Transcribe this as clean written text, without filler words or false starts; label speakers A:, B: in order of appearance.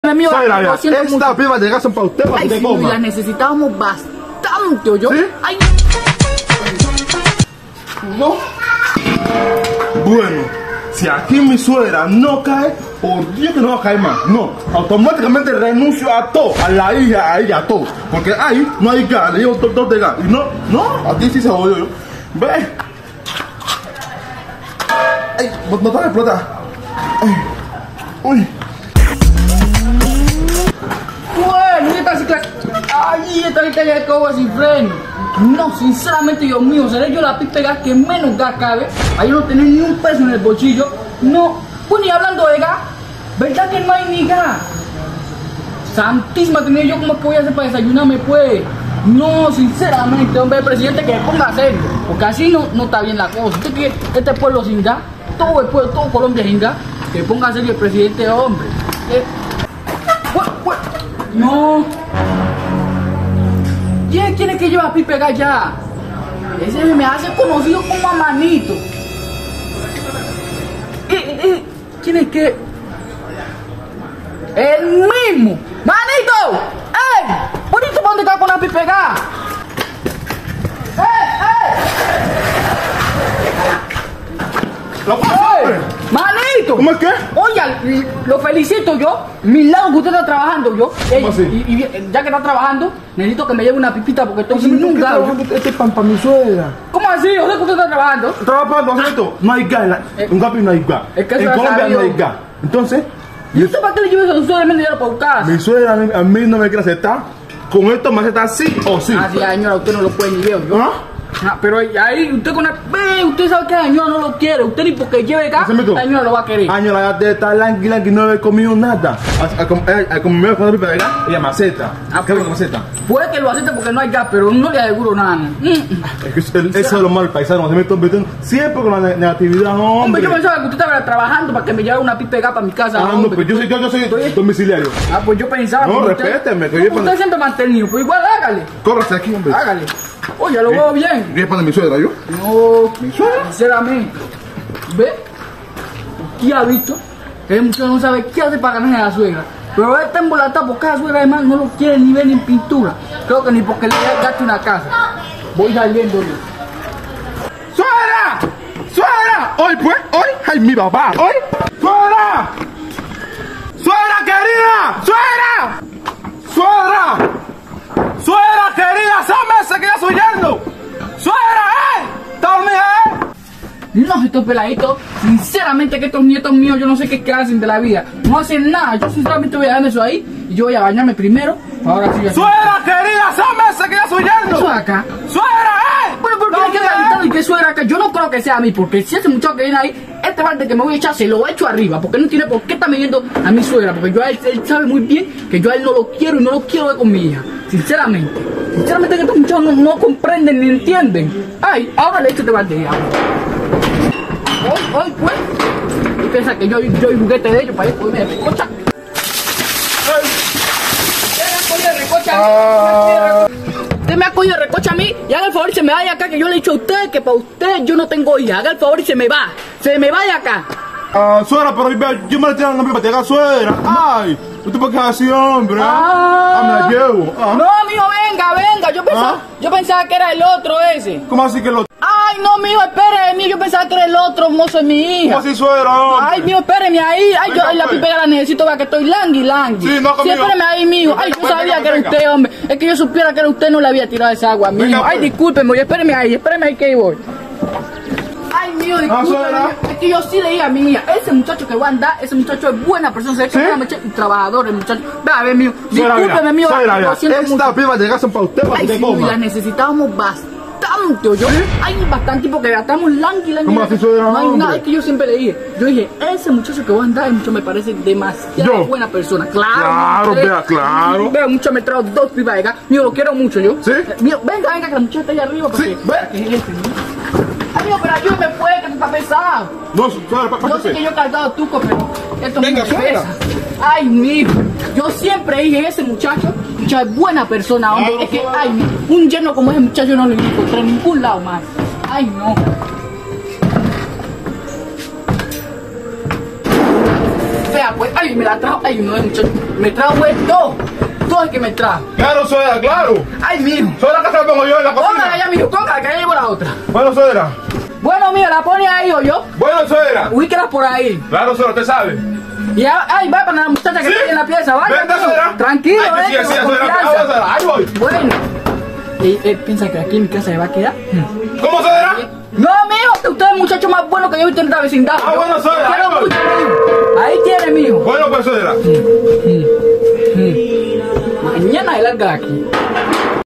A: Mío,
B: esta piba de gas son para usted, para que te coma.
A: Las necesitábamos bastante, ¿oyó?
B: ¿Sí?
A: Ay.
B: ¿No? Bueno, si aquí mi suegra no cae, por Dios que no va a caer más. No, automáticamente renuncio a todo, a la hija, a ella, a todo. Porque ahí no hay gas, le digo dos de gas. Y no, aquí sí se jodió yo. Ve. Ay, no te va a explotar. Ay. Uy.
A: Bueno, esta cicla. Ay, esta gente ya acabó sin freno. No, sinceramente, Dios mío, seré yo la pipa de gas que menos gas cabe. Ahí no tenés ni un peso en el bolsillo. No, pues ni hablando de gas, ¿verdad que no hay ni gas? Santísima, tenía yo como que voy a hacer para desayunarme, pues. No, sinceramente, hombre, el presidente que me ponga a serio, porque así no está bien la cosa. Usted que este pueblo sin gas, todo el pueblo, todo Colombia sin gas, que ponga a serio el presidente, hombre. No. ¿Quién es que lleva a Pipe Gas ya? Ese me hace conocido como a Manito. ¿Quién es que? El mismo. ¡Manito! ¡Ey! ¿Bonito para dónde está con la Pipe Gas? ¡Manito!
B: ¿Cómo es que?
A: Oye, lo felicito yo. Milagro que usted está trabajando yo.
B: ¿Cómo así?
A: Y ya que está trabajando, necesito que me lleve una pipita porque estoy sin un gas.
B: Este es para mi suegra.
A: ¿Cómo así? ¿O sea que usted está trabajando?
B: Trabajando, Angelito. No hay gas. Un gapi no hay gas.
A: Es que
B: en
A: eso
B: Colombia
A: sabido.
B: no hay gas. Entonces,
A: ¿Y usted para qué le lleve a su suegra en dinero para buscar?
B: mi suegra a mí no me quiere aceptar. Con esto me acepta sí o sí.
A: Ah, sí, señora, usted no lo puede ni ver, ¿yo?
B: ¿Ah?
A: Ah, pero ahí usted con la... Usted sabe que la señora no lo quiere. Usted ni porque lleve gas, la señora lo va a querer.
B: Año la gata está langui, no he comido nada. A comer con la pipa de gas, ella me acepta. ¿Qué es lo que me acepta?
A: Puede que lo acepte porque no hay gas, pero no le aseguro nada.
B: Es que eso es lo malo, paisano. Se me está metiendo siempre con la negatividad,
A: Hombre,
B: hombre.
A: yo pensaba que usted estaba trabajando para que me llevara una pipa de gas para mi casa.
B: Ah, no,
A: hombre.
B: pues yo soy domiciliario.
A: Ah, pues yo pensaba.
B: No,
A: que
B: respéteme, que yo
A: usted siempre mantenido, pues igual hágale.
B: Córrase aquí, hombre.
A: Hágale. Oye, lo veo bien.
B: ¿Qué es para mi suegra, yo?
A: No,
B: ¿Mi suegra?
A: sinceramente. ¿Ve? ¿Qué ha visto? Que el muchacho no sabe qué hace para ganarse a la suegra. Pero él está embolatado porque la suegra además no lo quiere ni ver ni en pintura. Creo que ni porque le gaste una casa. Voy saliendo yo.
B: ¡Suegra! ¡Suegra! Hoy pues, hoy, ay mi papá, hoy. ¡Suegra! ¡Suegra querida! ¡Suegra! ¡Suegra! ¡Suegra querida! ¡Esa mesa que ya estoy yendo! ¡Suegra, ¿Está dormida,
A: No, estos peladitos, sinceramente que estos nietos míos yo no sé qué hacen de la vida. No hacen nada, yo sinceramente voy a dejarme eso ahí y yo voy a bañarme primero. Ahora sí ya.
B: ¡Suegra querida! ¡Esa mesa que ya estoy yendo!
A: Eso acá.
B: ¡Suegra,
A: Bueno, ¿por qué está gritando y qué suegra acá? Yo no creo que sea a mí, porque si ese muchacho que viene ahí, este parte que me voy a echar, se lo echo arriba, porque no tiene por qué estar midiendo a mi suegra, porque yo a él sabe muy bien que yo a él no lo quiero y no lo quiero ver con mi hija. Sinceramente que estos muchachos no comprenden ni entienden. Ay, ahora le echo este balde de agua. Hoy, pues. ¿Y piensa que yo soy juguete de ellos para ir comerme de recocha? Usted me ha cogido de recocha a mí y haga el favor y se me vaya acá, que yo le he dicho a usted que para usted yo no tengo hija. Haga el favor y se me va. Se me vaya acá.
B: suegra, pero yo me la tengo una pipa de gas, suegra. ¡Ay! ¿Usted por qué es así, hombre? Me la llevo.
A: No, mijo, venga. Yo pensaba que era el otro ese.
B: ¿Cómo así que lo...?
A: Ay, no, mijo, espéreme, yo pensaba que era el otro mozo de mi hija.
B: ¿Cómo así, suegra, hombre?
A: Ay, mijo, espéreme ahí. Ay,
B: Venga,
A: yo la
B: pues.
A: pipega la necesito para que estoy langui.
B: Sí, no, conmigo.
A: Espéreme ahí, mijo. Ay, yo sabía que era usted, hombre. Es que yo supiera que era usted, no le había tirado esa agua, mijo.
B: Venga,
A: Ay,
B: pues.
A: discúlpeme, espéreme ahí que ahí voy. Ay, mío, discúlpeme.
B: suegra.
A: Es que yo sí le dije a mi hija, ese muchacho que va a andar, ese muchacho es buena persona, se ve que es buena y trabajador, el muchacho. Ve a ver, mío. Discúlpeme, mío. Lo siento mucho.
B: Esta pipa de gas son para usted, para
A: Ay,
B: que
A: sí,
B: te coma.
A: las necesitábamos bastante, ¿oyó? Ay, bastante, porque gastamos langui.
B: ¿Cómo así, suegra,
A: no hay
B: hombre?
A: nada, es que yo siempre le dije. Yo dije, ese muchacho que va a andar, el muchacho me parece demasiado
B: ¿Yo?
A: buena persona. Claro.
B: Claro, vea, claro.
A: Vea, muchacho me trajo 2 pipas de gas. Mío, lo quiero mucho, yo.
B: ¿Sí?
A: Mío, venga, que la muchacha está ahí arriba.
B: Sí, ve.
A: Ay, mío, pero ayúdame, pues, que está pesado.
B: No, suegra,
A: Yo sé que yo he cargado tuco, pero esto
B: Venga,
A: me
B: suegra.
A: pesa. Ay, mijo, yo siempre dije, ese muchacho es buena persona, hombre.
B: Claro,
A: Es que,
B: suegra.
A: ay, un yerno como ese muchacho no lo encontré en ningún lado más. Ay, no. Vea, pues, ay, y me la trajo. Ay, no, muchacho. Me trajo esto. Todo el que me trajo.
B: Claro, suegra, claro.
A: Ay, mijo.
B: Suegra, que se la pongo yo en la
A: Póngala
B: cocina.
A: ya, mijo. Póngala, que ya llevo la otra.
B: Bueno, suegra.
A: Bueno, mijo, la pone ahí o yo.
B: Bueno, suegra.
A: Ubíquela por ahí.
B: Claro, suegra, usted sabe.
A: Y ya, ay, va para la muchacha que
B: Sí.
A: está ahí en la pieza. Vaya,
B: Vente,
A: mijo.
B: suegra.
A: Tranquilo,
B: Ay, que
A: vente,
B: sí,
A: con
B: suegra.
A: confianza.
B: Vamos, suegra. Ahí voy.
A: Bueno. Piensa que aquí en mi casa se va a quedar.
B: ¿Cómo, suegra?
A: No, mijo, usted es el muchacho más bueno que yo he visto en esta vecindad.
B: Ah, bueno, suegra,
A: Quiero
B: ahí voy.
A: mucho, mijo. Ahí tiene, mijo.
B: Bueno, pues, suegra.
A: Mañana él larga de aquí.